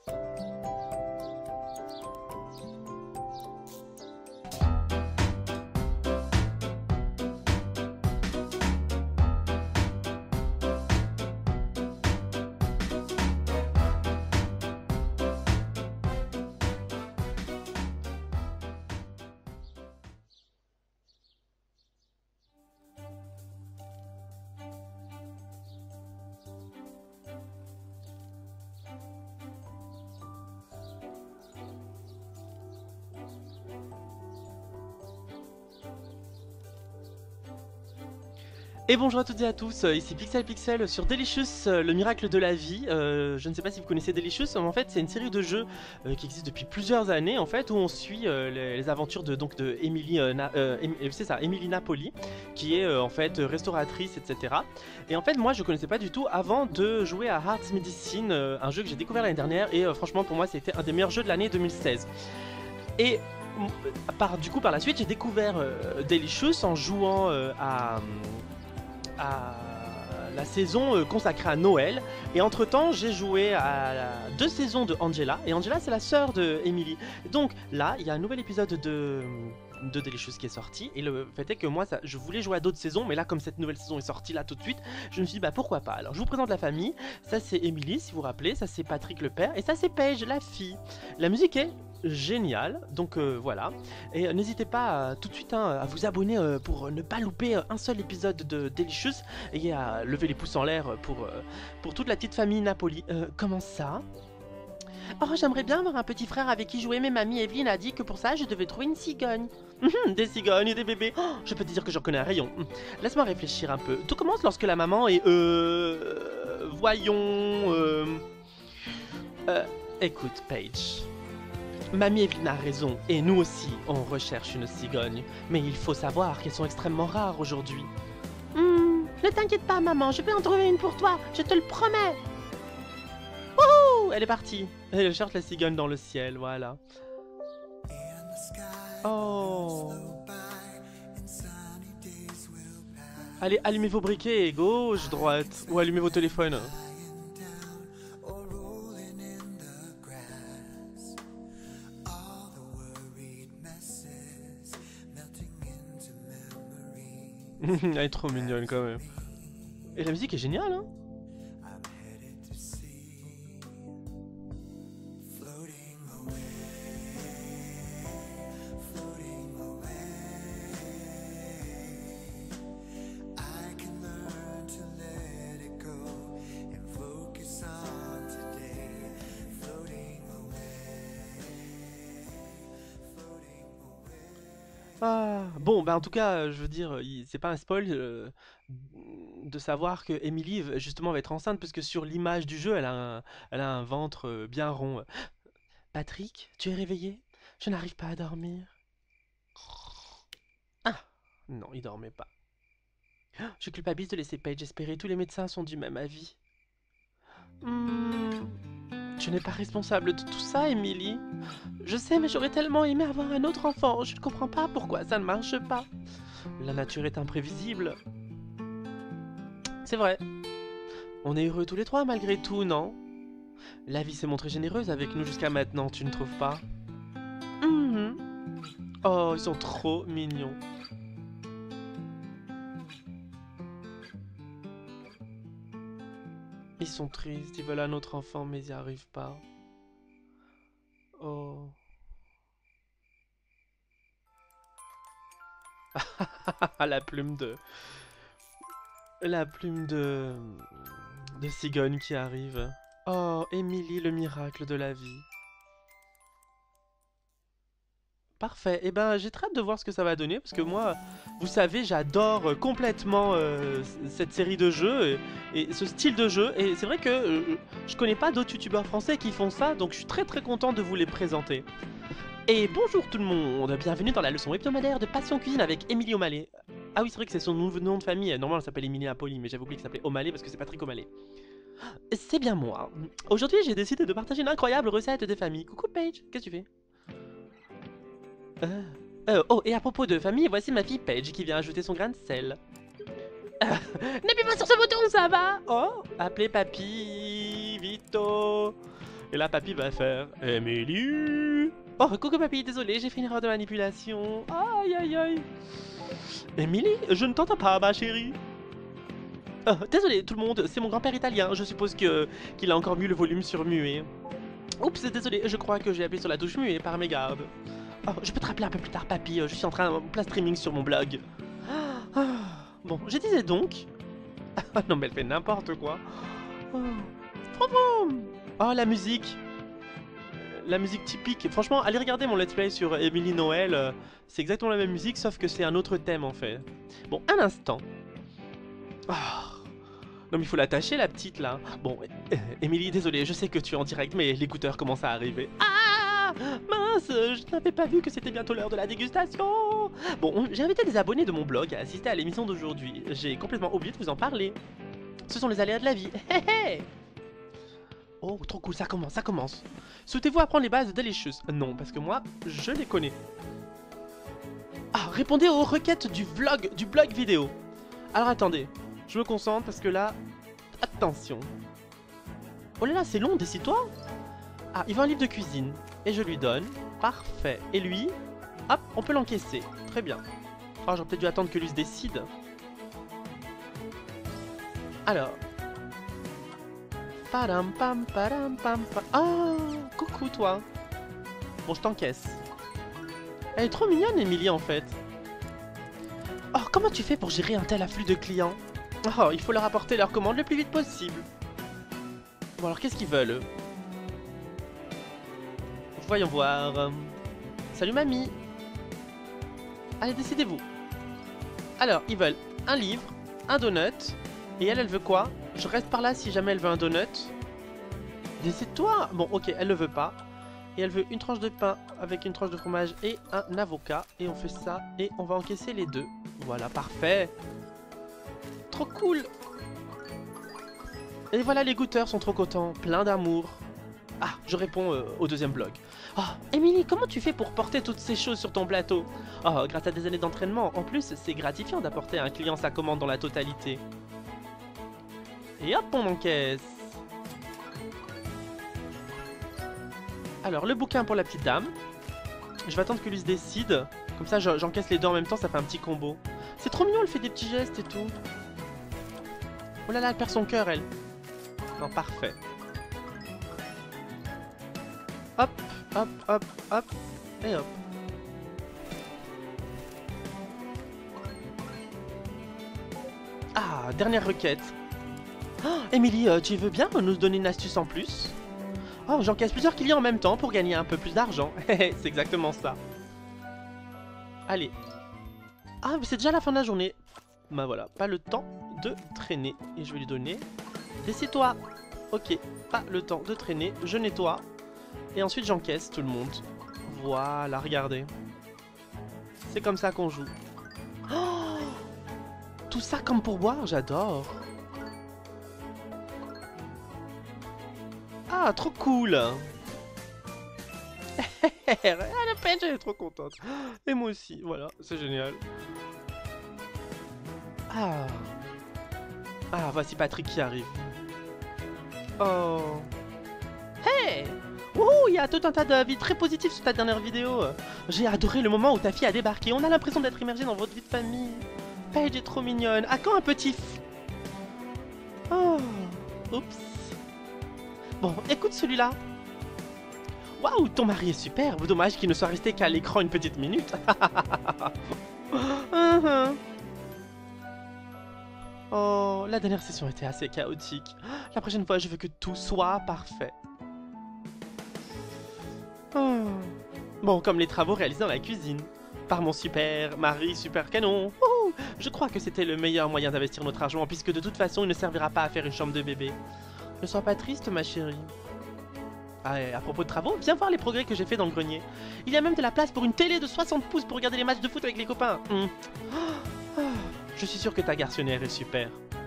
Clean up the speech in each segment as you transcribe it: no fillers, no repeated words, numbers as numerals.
Et bonjour à toutes et à tous, ici Pixel Pixel sur Delicious, le miracle de la vie. Je ne sais pas si vous connaissez Delicious, mais en fait c'est une série de jeux qui existe depuis plusieurs années en fait, où on suit les aventures de Emily, c'est ça, Emily Napoli, qui est en fait restauratrice, etc. Et en fait moi je connaissais pas du tout avant de jouer à Hearts Medicine, un jeu que j'ai découvert l'année dernière et franchement pour moi c'était un des meilleurs jeux de l'année 2016. Et du coup par la suite j'ai découvert Delicious en jouant à la saison consacrée à Noël, et entre temps j'ai joué à 2 saisons de Angela, et Angela c'est la sœur de Emily. Donc là il y a un nouvel épisode de Delicious qui est sorti, et le fait est que moi je voulais jouer à d'autres saisons, mais là comme cette nouvelle saison est sortie là tout de suite, je me suis dit bah pourquoi pas. Alors je vous présente la famille, ça c'est Emily si vous vous rappelez, ça c'est Patrick le père, et ça c'est Paige la fille. La musique est génial, donc voilà, et n'hésitez pas tout de suite à vous abonner pour ne pas louper un seul épisode de Delicious, et à lever les pouces en l'air pour toute la petite famille Napoli. Comment ça? Oh, j'aimerais bien avoir un petit frère avec qui jouer, mais mamie Evelyne a dit que pour ça je devais trouver une cigogne. Des cigognes et des bébés, oh, je peux te dire que j'en connais un rayon. Laisse-moi réfléchir un peu. Tout commence lorsque la maman est voyons écoute Paige, mamie Evelyne a raison, et nous aussi, on recherche une cigogne. Mais il faut savoir qu'elles sont extrêmement rares aujourd'hui. Ne t'inquiète pas, maman, je vais en trouver une pour toi, je te le promets. Wouhou, elle est partie. Elle cherche la cigogne dans le ciel, voilà. Oh. Allez, allumez vos briquets, gauche, droite, ou allumez vos téléphones. Elle est trop mignonne quand même. Et la musique est géniale, hein. Ah, bon, bah en tout cas, je veux dire, c'est pas un spoil de savoir que Emily justement va être enceinte, parce que sur l'image du jeu, elle a un ventre bien rond. Patrick, tu es réveillé? Je n'arrive pas à dormir. Ah, non, il dormait pas. Je culpabilise de laisser Paige espérer, tous les médecins sont du même avis. Tu n'es pas responsable de tout ça, Emily. Je sais, mais j'aurais tellement aimé avoir un autre enfant. Je ne comprends pas pourquoi ça ne marche pas. La nature est imprévisible. C'est vrai. On est heureux tous les trois malgré tout, non? La vie s'est montrée généreuse avec nous jusqu'à maintenant, tu ne trouves pas? Oh, ils sont trop mignons. Ils sont tristes, ils veulent un autre enfant, mais ils n'y arrivent pas. Oh. La plume de... La plume de cigogne qui arrive. Oh, Emily, le miracle de la vie. Parfait. Et ben, j'ai très hâte de voir ce que ça va donner, parce que moi, vous savez, j'adore complètement cette série de jeux et ce style de jeu. Et c'est vrai que je connais pas d'autres youtubeurs français qui font ça, donc je suis très très content de vous les présenter. Et bonjour tout le monde, bienvenue dans la leçon hebdomadaire de Passion Cuisine avec Émilie O'Malley. Ah oui, c'est vrai que c'est son nouveau nom de famille. Normalement, elle s'appelle Émilie Napoli, mais j'avais oublié qu'elle s'appelait O'Malley parce que c'est Patrick O'Malley. C'est bien moi. Aujourd'hui, j'ai décidé de partager une incroyable recette de famille. Coucou Paige, qu'est-ce que tu fais? Oh, et à propos de famille, voici ma fille Paige qui vient ajouter son grain de sel. N'appuie pas sur ce bouton, ça va? Oh, appelez papy, Vito. Et là, papy va faire Emily. Oh, coucou papy, désolé, j'ai fait une erreur de manipulation. Aïe, aïe, aïe. Emily, je ne t'entends pas, ma chérie. Oh, désolé tout le monde, c'est mon grand-père italien. Je suppose qu'il a encore mis le volume sur muet. Oups, désolé, je crois que j'ai appuyé sur la touche muet par mégarde. Oh, je peux te rappeler un peu plus tard, papy. Je suis en plein streaming sur mon blog. Ah, bon, je disais donc. Non, mais elle fait n'importe quoi. Oh. Oh, la musique. La musique typique. Franchement, allez regarder mon let's play sur Emily Noël. C'est exactement la même musique, sauf que c'est un autre thème en fait. Bon, un instant. Oh. Non, mais il faut l'attacher, la petite là. Bon, Emily, désolé, je sais que tu es en direct, mais l'écouteur commence à arriver. Ah, mince, je n'avais pas vu que c'était bientôt l'heure de la dégustation. Bon, j'ai invité des abonnés de mon blog à assister à l'émission d'aujourd'hui. J'ai complètement oublié de vous en parler. Ce sont les aléas de la vie. Hé hé. Oh, trop cool, ça commence, ça commence. Souhaitez-vous apprendre les bases de Delicious? Non, parce que moi, je les connais. Ah, répondez aux requêtes du blog vidéo. Alors attendez, je me concentre parce que là... Attention. Oh là là, c'est long, décide-toi. Ah, il veut un livre de cuisine. Et je lui donne. Parfait. Et lui, hop, on peut l'encaisser. Très bien. Oh, j'aurais peut-être dû attendre que lui se décide. Alors... Padam pam padam pam pam. Oh, coucou toi. Bon, je t'encaisse. Elle est trop mignonne, Emily, en fait. Oh, comment tu fais pour gérer un tel afflux de clients? Oh, il faut leur apporter leur commande le plus vite possible. Bon, alors qu'est-ce qu'ils veulent, eux? Voyons voir. Salut, mamie. Allez, décidez-vous. Alors, ils veulent un livre, un donut. Et elle veut quoi? Je reste par là si jamais elle veut un donut. Décide-toi. Bon, ok, elle le veut pas. Et elle veut une tranche de pain avec une tranche de fromage et un avocat. Et on fait ça et on va encaisser les deux. Voilà, parfait. Trop cool. Et voilà, les goûteurs sont trop contents, plein d'amour. Ah, je réponds au deuxième blog. Oh, Emily, comment tu fais pour porter toutes ces choses sur ton plateau? Oh, grâce à des années d'entraînement. En plus, c'est gratifiant d'apporter à un client sa commande dans la totalité. Et hop, on encaisse. Alors, le bouquin pour la petite dame. Je vais attendre que lui se décide. Comme ça, j'encaisse les deux en même temps, ça fait un petit combo. C'est trop mignon, elle fait des petits gestes et tout. Oh là là, elle perd son cœur, elle. Non, parfait. Hop, hop, hop, hop. Et hop. Ah, dernière requête. Oh, Emily, tu veux bien nous donner une astuce en plus? Oh, j'encaisse plusieurs clients en même temps pour gagner un peu plus d'argent. C'est exactement ça. Allez. Ah, mais c'est déjà la fin de la journée. Bah voilà, pas le temps de traîner. Et je vais lui donner... Décide-toi. Ok, pas le temps de traîner. Je nettoie. Et ensuite j'encaisse tout le monde. Voilà, regardez. C'est comme ça qu'on joue. Oh, tout ça comme pourboire, j'adore. Ah, trop cool. Elle est trop contente. Et moi aussi, voilà, c'est génial. Ah. Ah, voici Patrick qui arrive. Oh. Hey. Wouhou, il y a tout un tas d'avis très positifs sur ta dernière vidéo. J'ai adoré le moment où ta fille a débarqué. On a l'impression d'être immergé dans votre vie de famille. Paige est trop mignonne. À quand un petit Oh. Oups. Bon, écoute celui-là. Waouh, ton mari est superbe. Dommage qu'il ne soit resté qu'à l'écran une petite minute. Oh, la dernière session était assez chaotique. La prochaine fois, je veux que tout soit parfait. Oh. Bon, comme les travaux réalisés dans la cuisine. Par mon super mari super canon. Oh, je crois que c'était le meilleur moyen d'investir notre argent, puisque de toute façon, il ne servira pas à faire une chambre de bébé. Ne sois pas triste, ma chérie. Ah, et à propos de travaux, viens voir les progrès que j'ai fait dans le grenier. Il y a même de la place pour une télé de 60 pouces pour regarder les matchs de foot avec les copains. Je suis sûr que ta garçonnière est super.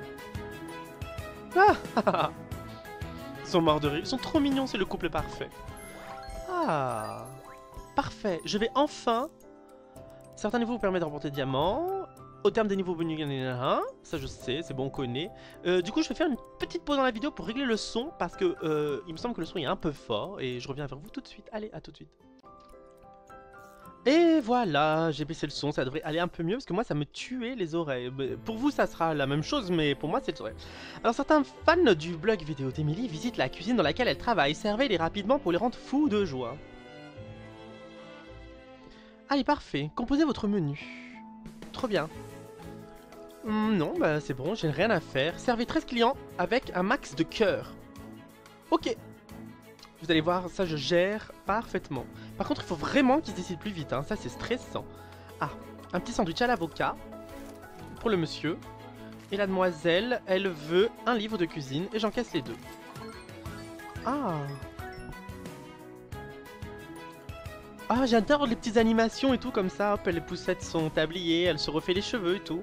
Ils sont morts de rire. Ils sont trop mignons, c'est le couple parfait. Ah, parfait. Je vais enfin... Certains niveaux vous permettent de remporter diamants. au terme des niveaux bonus, ça je sais, c'est bon, on connaît. Du coup, je vais faire une petite pause dans la vidéo pour régler le son parce que il me semble que le son est un peu fort et je reviens vers vous tout de suite. Allez, à tout de suite. Et voilà, j'ai baissé le son, ça devrait aller un peu mieux parce que moi ça me tuait les oreilles. Pour vous ça sera la même chose mais pour moi c'est vrai. Alors certains fans du blog vidéo d'Emily visitent la cuisine dans laquelle elle travaille, servez-les rapidement pour les rendre fous de joie. Allez parfait, composez votre menu. Trop bien. Non, bah c'est bon, j'ai rien à faire. Servez 13 clients avec un max de cœur. Ok. Vous allez voir, ça je gère parfaitement. Par contre, il faut vraiment qu'ils se décident plus vite, hein. Ça c'est stressant. Ah, un petit sandwich à l'avocat pour le monsieur. Et la demoiselle, elle veut un livre de cuisine et j'encaisse les deux. Ah. Ah, j'adore les petites animations et tout comme ça. Hop, elle poussette son tablier, elle se refait les cheveux et tout.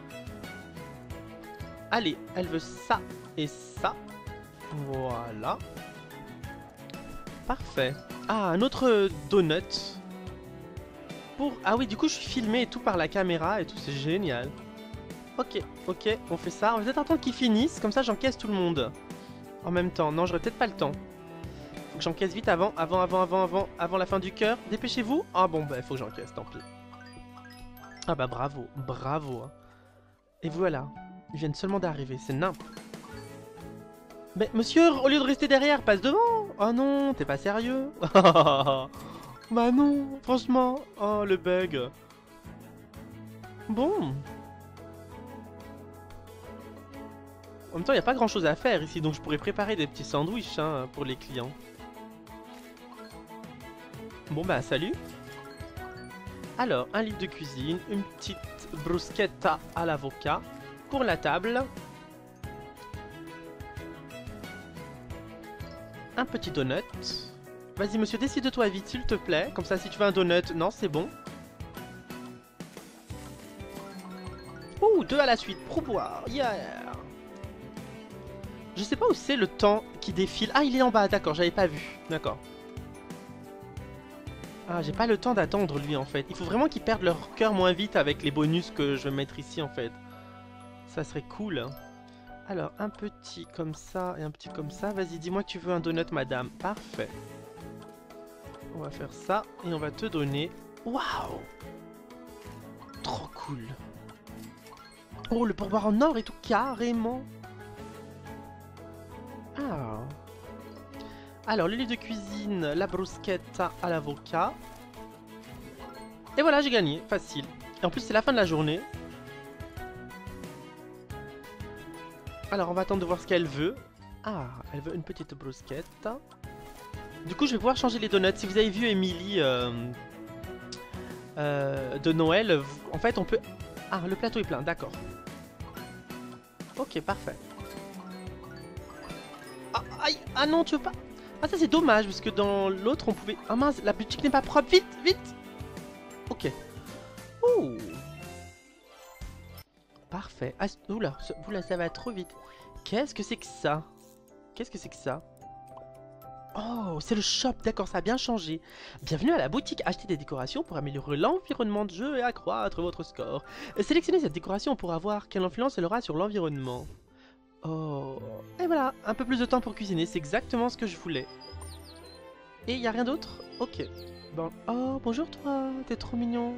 Allez, elle veut ça et ça. Voilà. Parfait. Ah, un autre donut. Pour... Ah oui, du coup, je suis filmé et tout par la caméra et tout, c'est génial. Ok, ok, on fait ça. On va peut-être attendre qu'ils finissent, comme ça j'encaisse tout le monde. En même temps. Non, j'aurais peut-être pas le temps. Faut que j'encaisse vite avant la fin du cœur. Dépêchez-vous. Ah bon, bah, il faut que j'encaisse, tant pis. Ah bah, bravo, bravo. Hein. Et voilà. Ils viennent seulement d'arriver, c'est nimp. Mais monsieur, au lieu de rester derrière, passe devant. Oh non, t'es pas sérieux. Bah non, franchement. Oh, le bug. Bon. En même temps, il n'y a pas grand chose à faire ici, donc je pourrais préparer des petits sandwichs hein, pour les clients. Bon bah salut. Alors, un livre de cuisine, une petite bruschetta à l'avocat pour la table. Un petit donut. Vas-y monsieur, décide-toi vite s'il te plaît. Comme ça si tu veux un donut, non c'est bon. Ouh, 2 à la suite, pourboire, yeah. Je sais pas où c'est le temps qui défile. Ah il est en bas, d'accord, j'avais pas vu. D'accord. Ah j'ai pas le temps d'attendre lui en fait. Il faut vraiment qu'ils perdent leur cœur moins vite avec les bonus que je vais mettre ici en fait. Ça serait cool. Alors un petit comme ça et un petit comme ça. Vas-y dis-moi que tu veux un donut madame. Parfait. On va faire ça et on va te donner... Waouh! Trop cool. Oh, le pourboire en or et tout, carrément. Ah. Alors, le livre de cuisine, la bruschetta à l'avocat. Et voilà, j'ai gagné, facile. Et en plus, c'est la fin de la journée. Alors, on va attendre de voir ce qu'elle veut. Ah, elle veut une petite bruschetta. Du coup, je vais pouvoir changer les donuts. Si vous avez vu Emily de Noël, en fait, on peut... Ah, le plateau est plein, d'accord. Ok, parfait. Ah, aïe, ah non, tu veux pas... Ah, ça c'est dommage, parce que dans l'autre, on pouvait... Ah mince, la boutique n'est pas propre, vite, vite. Ok. Ouh. Parfait. Ah, oula, ça va trop vite. Qu'est-ce que c'est que ça? Qu'est-ce que c'est que ça? Oh, c'est le shop, d'accord, ça a bien changé. Bienvenue à la boutique, achetez des décorations pour améliorer l'environnement de jeu et accroître votre score. Sélectionnez cette décoration pour voir quelle influence elle aura sur l'environnement. Oh, et voilà, un peu plus de temps pour cuisiner, c'est exactement ce que je voulais. Et y a rien d'autre? Ok. Bon. Oh, bonjour toi, t'es trop mignon.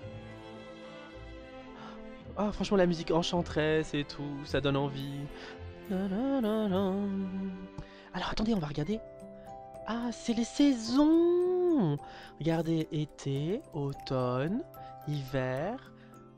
Oh, franchement, la musique enchanteresse et tout, ça donne envie. Alors, attendez, on va regarder. Ah, c'est les saisons! Regardez, été, automne, hiver,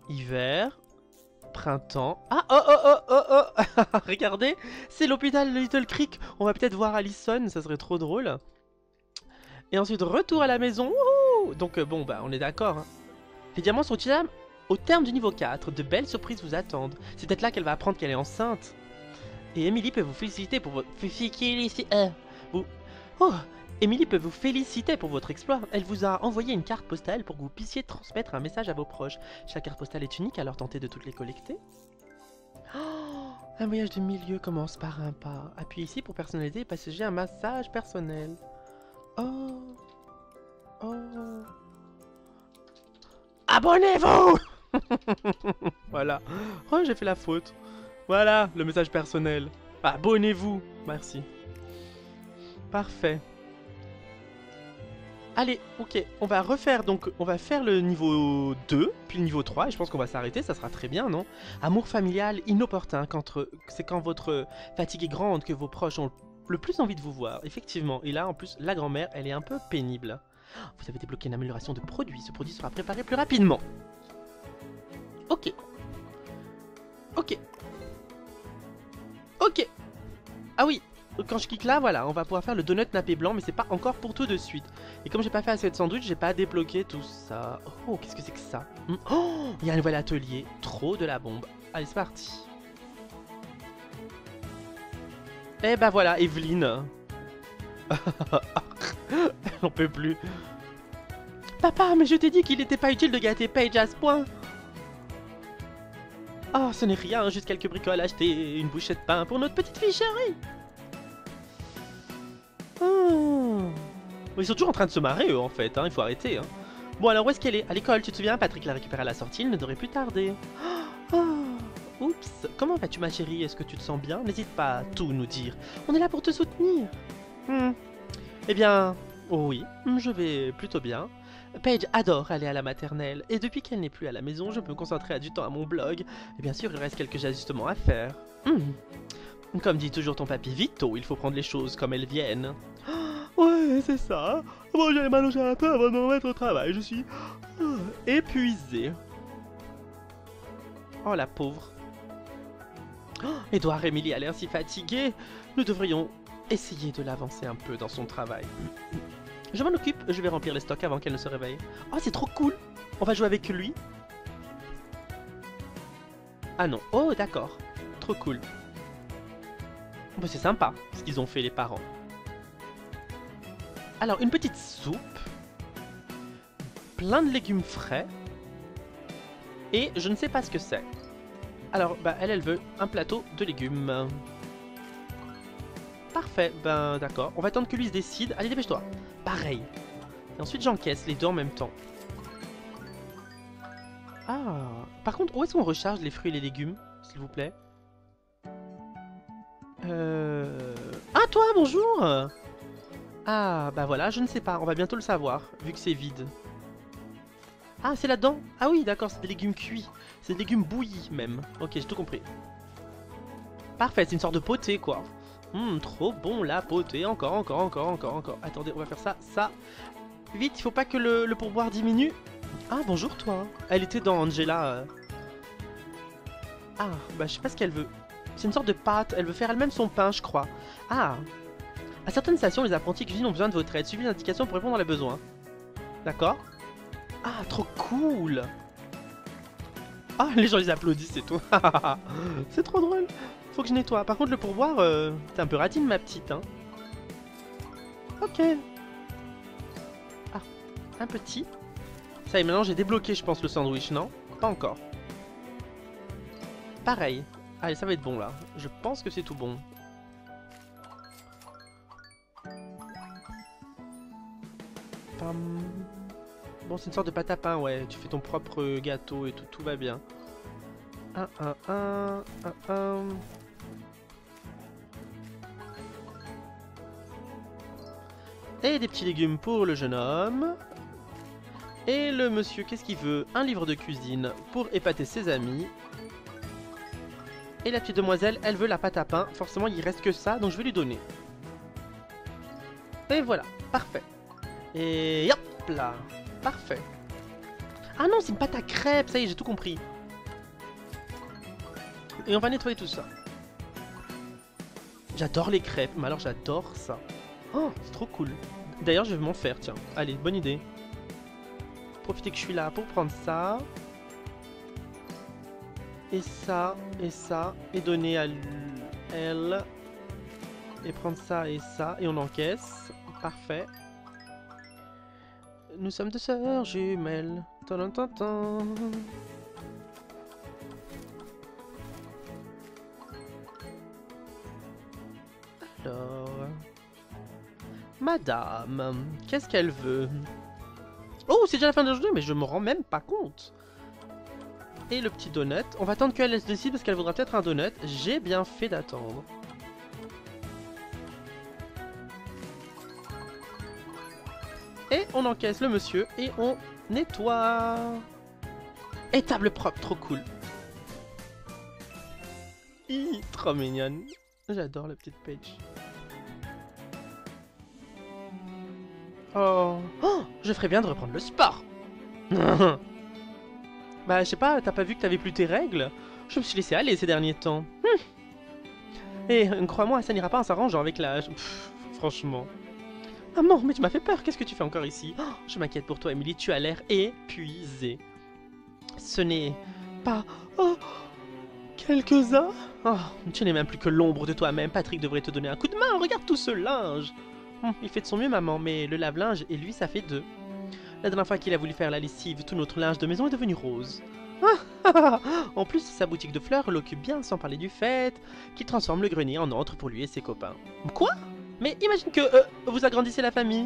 printemps. Ah, oh, oh, oh, oh, oh! Regardez, c'est l'hôpital Little Creek. On va peut-être voir Allison, ça serait trop drôle. Et ensuite, retour à la maison. Wouhou! Donc, bon, bah, on est d'accord. Hein. Les diamants sont utilisables au terme du niveau 4. De belles surprises vous attendent. C'est peut-être là qu'elle va apprendre qu'elle est enceinte. Et Emily peut vous féliciter pour votre... Oh, Emily peut vous féliciter pour votre exploit. Elle vous a envoyé une carte postale pour que vous puissiez transmettre un message à vos proches. Chaque carte postale est unique, alors tentez de toutes les collecter. Oh, un voyage de milieu commence par un pas. Appuyez ici pour personnaliser et passager un massage personnel. Oh. Oh. Abonnez-vous! Voilà. Oh, j'ai fait la faute. Voilà, le message personnel. Abonnez-vous. Merci. Parfait. Allez, ok, on va refaire, donc on va faire le niveau 2, puis le niveau 3, et je pense qu'on va s'arrêter, ça sera très bien, non? Amour familial inopportun, c'est quand votre fatigue est grande que vos proches ont le plus envie de vous voir, effectivement. Et là, en plus, la grand-mère, elle est un peu pénible. Vous avez débloqué une amélioration de produit, ce produit sera préparé plus rapidement. Ok. Ok. Ok. Ah oui, quand je clique là, voilà, on va pouvoir faire le donut nappé blanc, mais c'est pas encore pour tout de suite. Et comme j'ai pas fait assez de sandwich, j'ai pas débloqué tout ça. Oh, qu'est-ce que c'est que ça? Oh, il y a un nouvel atelier. Trop de la bombe. Allez, c'est parti. Eh ben voilà, Evelyne. Elle n'en peut plus. Papa, mais je t'ai dit qu'il n'était pas utile de gâter Paige à ce point. Oh, ce n'est rien, juste quelques bricoles achetées, une bouchée de pain pour notre petite fille chérie. Oh. Ils sont toujours en train de se marrer, eux, en fait, hein, il faut arrêter. Hein. Bon, alors où est-ce qu'elle est? À l'école, tu te souviens? Patrick l'a récupérée à la sortie, il ne devrait plus tarder. Oh. Oups, comment vas-tu, ma chérie? Est-ce que tu te sens bien? N'hésite pas à tout nous dire. On est là pour te soutenir. Eh bien, oh oui, je vais plutôt bien. Paige adore aller à la maternelle, et depuis qu'elle n'est plus à la maison, je peux me concentrer à du temps à mon blog. Et bien sûr, il reste quelques ajustements à faire. Comme dit toujours ton papy Vito, il faut prendre les choses comme elles viennent. Ouais, c'est ça. Bon, j'allais m'allonger un peu avant de me remettre au travail. Je suis épuisé. Oh, la pauvre. Edouard et Emily a l'air si fatigués. Nous devrions essayer de l'avancer un peu dans son travail. Je m'en occupe, je vais remplir les stocks avant qu'elle ne se réveille. Oh, c'est trop cool. On va jouer avec lui. Ah non, oh d'accord. Trop cool. Bah, c'est sympa ce qu'ils ont fait les parents. Alors, une petite soupe. Plein de légumes frais. Et je ne sais pas ce que c'est. Alors, bah, elle veut un plateau de légumes. Parfait, ben d'accord. On va attendre que lui se décide. Allez, dépêche-toi. Pareil. Et ensuite, j'encaisse les deux en même temps. Ah. Par contre, où est-ce qu'on recharge les fruits et les légumes, s'il vous plaît? Ah, toi, bonjour. Ah, bah voilà, je ne sais pas. On va bientôt le savoir, vu que c'est vide. Ah, c'est là-dedans? Ah oui, d'accord, c'est des légumes cuits. C'est des légumes bouillis, même. Ok, j'ai tout compris. Parfait, c'est une sorte de potée, quoi. Trop bon, la potée. Encore. Attendez, on va faire ça, ça. Vite, il faut pas que le pourboire diminue. Ah, bonjour, toi. Elle était dans Angela. Ah, bah je sais pas ce qu'elle veut. C'est une sorte de pâte. Elle veut faire elle-même son pain, je crois. Ah. À certaines stations, les apprentis cuisine ont besoin de votre aide. Suivez les indications pour répondre à leurs besoins. D'accord. Ah, trop cool. Ah, les gens les applaudissent et tout. C'est trop drôle. Faut que je nettoie. Par contre, le pourboire, t'es un peu ratine, ma petite. Hein. Ok. Ah, un petit. Ça y est, maintenant j'ai débloqué, je pense, le sandwich, non? Pas encore. Pareil. Allez, ça va être bon, là. Je pense que c'est tout bon. Pam. Bon, c'est une sorte de pâte à pain, ouais. Tu fais ton propre gâteau et tout, tout va bien. Et des petits légumes pour le jeune homme. Et le monsieur, qu'est-ce qu'il veut? Un livre de cuisine pour épater ses amis. Et la petite demoiselle, elle veut la pâte à pain. Forcément, il reste que ça, donc je vais lui donner. Et voilà, parfait. Et hop là, parfait. Ah non, c'est une pâte à crêpes, ça y est, j'ai tout compris. Et on va nettoyer tout ça. J'adore les crêpes, mais alors j'adore ça. Oh, c'est trop cool. D'ailleurs, je vais m'en faire, tiens. Allez, bonne idée. Profitez que je suis là pour prendre ça. Et ça, et donner à elle. Et prendre ça et ça, et on encaisse. Parfait. Nous sommes deux sœurs jumelles. Tantantan. Alors... Madame, qu'est-ce qu'elle veut? Oh, c'est déjà la fin de la journée, mais je me rends même pas compte. et le petit donut. On va attendre qu'elle se décide parce qu'elle voudra peut-être un donut. J'ai bien fait d'attendre. Et on encaisse le monsieur et on nettoie. Et table propre, trop cool. Trop mignonne. J'adore la petite Paige. Oh. Oh, je ferais bien de reprendre le sport. Bah, je sais pas, t'as pas vu que t'avais plus tes règles? Je me suis laissé aller ces derniers temps. Et crois-moi, ça n'ira pas en s'arrangeant avec l'âge. Franchement. Maman, mais tu m'as fait peur, qu'est-ce que tu fais encore ici? Oh, je m'inquiète pour toi, Emily, tu as l'air épuisée. Ce n'est pas... Oh, quelques-uns? Oh, tu n'es même plus que l'ombre de toi-même. Patrick devrait te donner un coup de main, regarde tout ce linge. Il fait de son mieux, maman, mais le lave-linge et lui, ça fait deux. La dernière fois qu'il a voulu faire la lessive, tout notre linge de maison est devenu rose. En plus, sa boutique de fleurs l'occupe bien, sans parler du fait qu'il transforme le grenier en antre pour lui et ses copains. Quoi? Mais imagine que vous agrandissez la famille.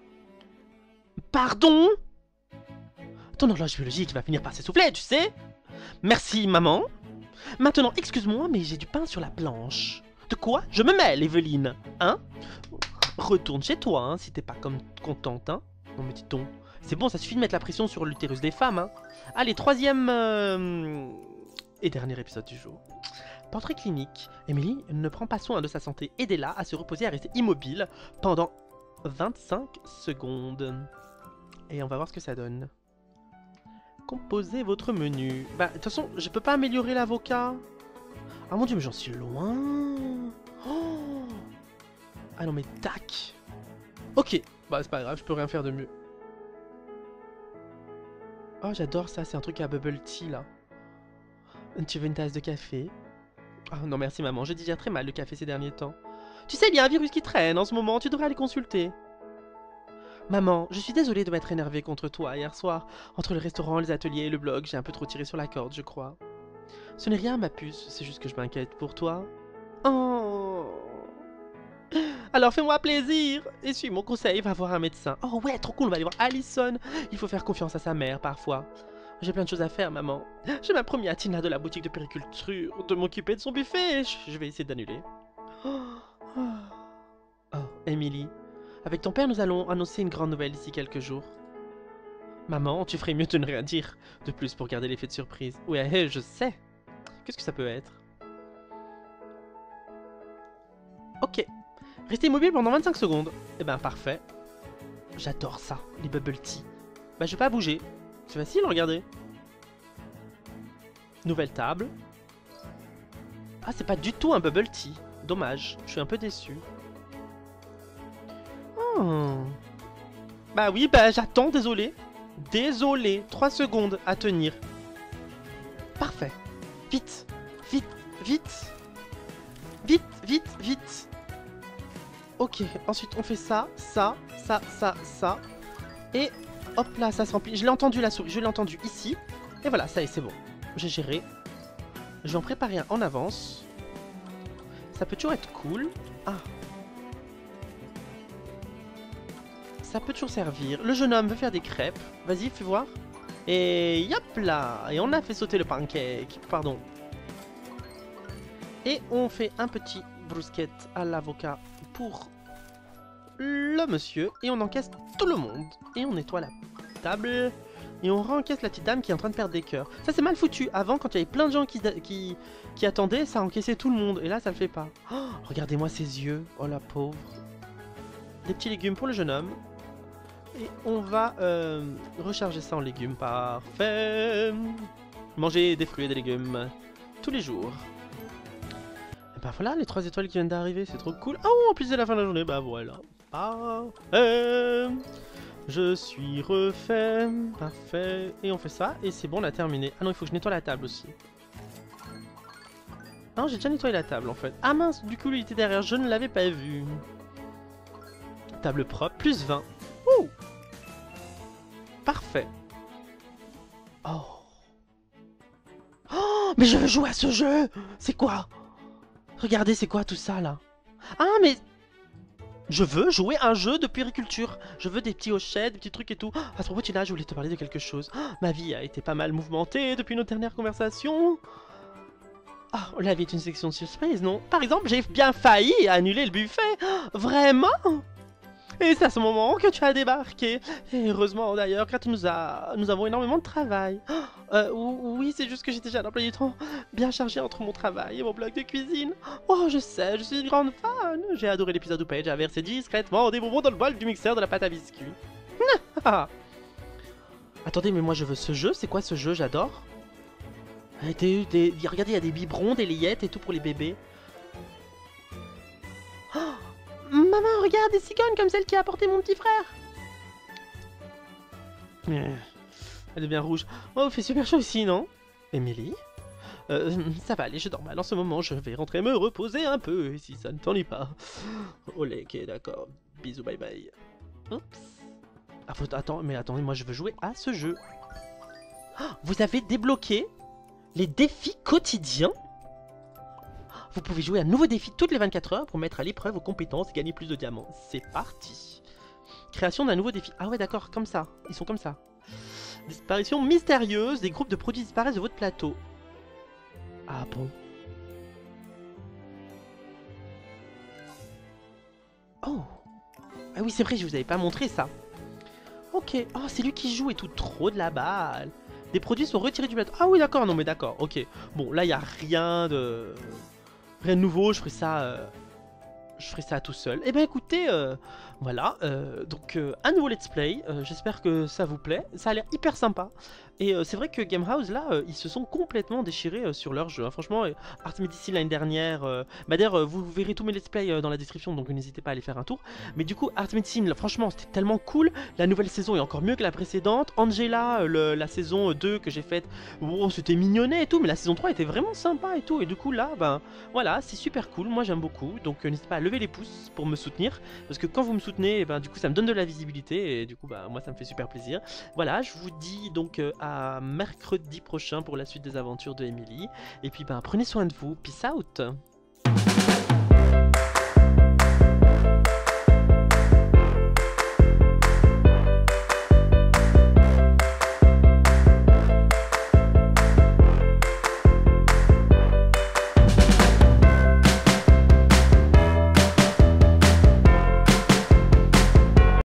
Pardon? Ton horloge biologique va finir par s'essouffler, tu sais? Merci, maman. Maintenant, excuse-moi, mais j'ai du pain sur la planche. De quoi? Je me mêle, Evelyne. Hein? Retourne chez toi, hein, si t'es pas comme contente, hein. Non mais dis-donc. C'est bon, ça suffit de mettre la pression sur l'utérus des femmes, hein. Allez, troisième et dernier épisode du jour. Portrait clinique. Emily ne prend pas soin de sa santé. Aidez-la à se reposer, à rester immobile pendant 25 secondes. Et on va voir ce que ça donne. Composez votre menu. Bah, de toute façon, je peux pas améliorer l'avocat. Ah mon dieu, mais j'en suis loin. Oh. Ah non, mais tac. Ok, bah c'est pas grave, je peux rien faire de mieux. Oh, j'adore ça, c'est un truc à bubble tea là. Tu veux une tasse de café? Ah non merci maman, je digère très mal le café ces derniers temps. Tu sais, il y a un virus qui traîne en ce moment, tu devrais aller consulter. Maman, je suis désolée de m'être énervée contre toi hier soir. Entre le restaurant, les ateliers et le blog, j'ai un peu trop tiré sur la corde, je crois. Ce n'est rien ma puce, c'est juste que je m'inquiète pour toi. Oh. Alors fais-moi plaisir et suis mon conseil, va voir un médecin. Oh ouais, trop cool, on va aller voir Allison. Il faut faire confiance à sa mère parfois. J'ai plein de choses à faire, maman. J'ai ma première Tina de la boutique de périculture de m'occuper de son buffet. Je vais essayer d'annuler. Oh, Emily. Avec ton père, nous allons annoncer une grande nouvelle d'ici quelques jours. Maman, tu ferais mieux de ne rien dire de plus pour garder l'effet de surprise. Ouais, je sais. Qu'est-ce que ça peut être? Ok. Restez immobile pendant 25 secondes. Eh ben, parfait. J'adore ça, les bubble tea. Bah, je vais pas bouger. C'est facile, regardez. Nouvelle table. Ah, c'est pas du tout un bubble tea. Dommage, je suis un peu déçu. Oh. Bah oui, bah j'attends, désolé. Désolé, 3 secondes à tenir. Parfait. Vite, vite, vite. Vite, vite, vite. Ok, ensuite on fait ça, ça, ça, ça, ça. Et hop là, ça se remplit. Je l'ai entendu la souris, je l'ai entendu ici. Et voilà, ça y est, c'est bon. J'ai géré. Je vais en préparer un en avance. Ça peut toujours être cool. Ah. Ça peut toujours servir. Le jeune homme veut faire des crêpes. Vas-y, fais voir. Et hop là. Et on a fait sauter le pancake. Pardon. Et on fait un petit brusquette à l'avocat pour le monsieur. Et on encaisse tout le monde. Et on nettoie la table. Et on re-encaisse la petite dame qui est en train de perdre des cœurs. Ça c'est mal foutu. Avant, quand il y avait plein de gens qui attendaient, ça encaissait tout le monde. Et là, ça le fait pas. Oh, regardez-moi ses yeux. Oh la pauvre. Des petits légumes pour le jeune homme. Et on va recharger ça en légumes. Parfait. Manger des fruits et des légumes tous les jours. Et bah voilà, les 3 étoiles qui viennent d'arriver, c'est trop cool. Oh, en plus c'est la fin de la journée, bah voilà. Parfait. Je suis refait. Parfait. Et on fait ça, et c'est bon, on a terminé. Ah non, il faut que je nettoie la table aussi. Non, j'ai déjà nettoyé la table en fait. Ah mince, du coup il était derrière, je ne l'avais pas vu. Table propre, plus 20. Ouh. Parfait. Oh. Oh, mais je veux jouer à ce jeu. C'est quoi? Regardez, c'est quoi tout ça là? Ah, mais... Je veux jouer un jeu de puériculture. Je veux des petits hochets, des petits trucs et tout. À ce propos, Tina, je voulais te parler de quelque chose. Ma vie a été pas mal mouvementée depuis nos dernières conversations. Ah, la vie est une section de surprise, non? Par exemple, j'ai bien failli annuler le buffet. Vraiment? Et c'est à ce moment que tu as débarqué. Et heureusement d'ailleurs, car nous avons énormément de travail. Oui, c'est juste que j'ai déjà un emploi du temps bien chargé entre mon travail et mon blog de cuisine. Oh, je sais, je suis une grande fan. J'ai adoré l'épisode où Paige a versé discrètement des bonbons dans le bol du mixeur de la pâte à biscuits. Attendez, mais moi je veux ce jeu. C'est quoi ce jeu? J'adore. Regardez, il y a des biberons, des layettes et tout pour les bébés. Maman, regarde des cigognes comme celle qui a apporté mon petit frère. Elle est bien rouge. Oh, il fait super chaud ici, non? Emily? Ça va aller, je dors mal en ce moment. Je vais rentrer me reposer un peu, si ça ne t'ennuie pas. Olé, ok, d'accord. Bisous, bye bye. Oups. Ah, attendez, moi je veux jouer à ce jeu. Vous avez débloqué les défis quotidiens? Vous pouvez jouer à un nouveau défi toutes les 24 heures pour mettre à l'épreuve vos compétences et gagner plus de diamants. C'est parti. Création d'un nouveau défi. Ah ouais, d'accord, comme ça. Ils sont comme ça. Disparition mystérieuse. Des groupes de produits disparaissent de votre plateau. Ah bon? Oh. Ah oui, c'est vrai, je vous avais pas montré ça. Ok. Oh, c'est lui qui joue et tout. Trop de la balle. Des produits sont retirés du plateau. Ah oui, d'accord, non mais d'accord. Ok. Bon, là, il n'y a rien de... Rien de nouveau, je ferai ça tout seul. Et ben écoutez, voilà, donc un nouveau let's play, j'espère que ça vous plaît, ça a l'air hyper sympa. Et c'est vrai que Gamehouse là, ils se sont complètement déchirés sur leur jeu, hein. Franchement, Art Medicine l'année dernière, d'ailleurs vous verrez tous mes let's play dans la description, donc n'hésitez pas à aller faire un tour. Mais du coup, Art Medicine, là, franchement c'était tellement cool, la nouvelle saison est encore mieux que la précédente. Angela, la saison 2 que j'ai faite, bon, c'était mignonnet et tout, mais la saison 3 était vraiment sympa et tout. Et du coup là, ben voilà, c'est super cool, moi j'aime beaucoup, donc n'hésitez pas à lever les pouces pour me soutenir, parce que quand vous me soutenez, ben, du coup ça me donne de la visibilité, et du coup bah, moi ça me fait super plaisir. Voilà, je vous dis donc à mercredi prochain pour la suite des aventures de Emily, et puis ben, prenez soin de vous, peace out.